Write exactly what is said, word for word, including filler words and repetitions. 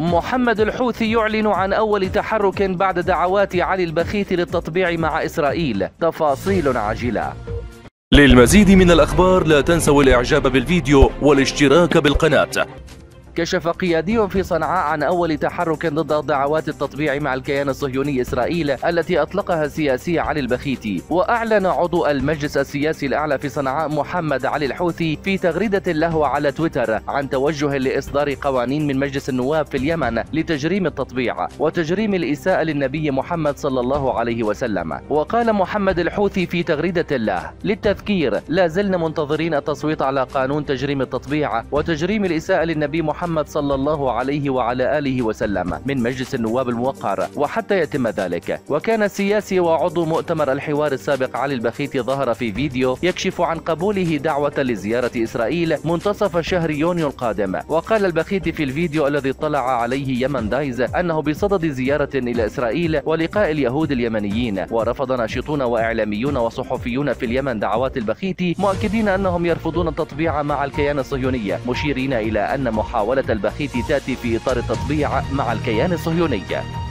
محمد الحوثي يعلن عن أول تحرك بعد دعوات علي البخيت للتطبيع مع إسرائيل. تفاصيل عاجلة. للمزيد من الأخبار لا تنسوا الإعجاب بالفيديو والاشتراك بالقناة. كشف قيادي في صنعاء عن أول تحرك ضد دعوات التطبيع مع الكيان الصهيوني إسرائيل التي أطلقها السياسي علي البخيتي. وأعلن عضو المجلس السياسي الأعلى في صنعاء محمد علي الحوثي في تغريدة له على تويتر عن توجه لإصدار قوانين من مجلس النواب في اليمن لتجريم التطبيع وتجريم الإساءة للنبي محمد صلى الله عليه وسلم. وقال محمد الحوثي في تغريدة له: للتذكير، لا زلنا منتظرين التصويت على قانون تجريم التطبيع وتجريم الإساءة للنبي محمد محمد صلى الله عليه وعلى آله وسلم من مجلس النواب الموقر وحتى يتم ذلك. وكان السياسي وعضو مؤتمر الحوار السابق علي البخيت ظهر في فيديو يكشف عن قبوله دعوة لزيارة إسرائيل منتصف شهر يونيو القادم. وقال البخيت في الفيديو الذي اطلع عليه يمن دايز أنه بصدد زيارة إلى إسرائيل ولقاء اليهود اليمنيين. ورفض ناشطون وإعلاميون وصحفيون في اليمن دعوات البخيت، مؤكدين أنهم يرفضون التطبيع مع الكيان الصهيوني، مشيرين إلى أن محاولة البخيت تأتي في إطار التطبيع مع الكيان الصهيوني.